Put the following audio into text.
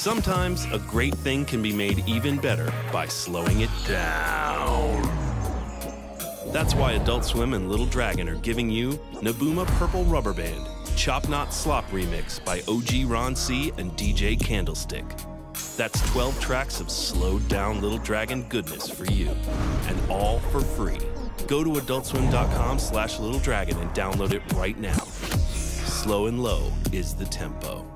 Sometimes a great thing can be made even better by slowing it down. That's why Adult Swim and Little Dragon are giving you Nabuma Purple Rubberband, Chop Not Slop Remix by OG Ron C and DJ Candlestick. That's 12 tracks of slowed down Little Dragon goodness for you, and all for free. Go to adultswim.com/littledragon and download it right now. Slow and low is the tempo.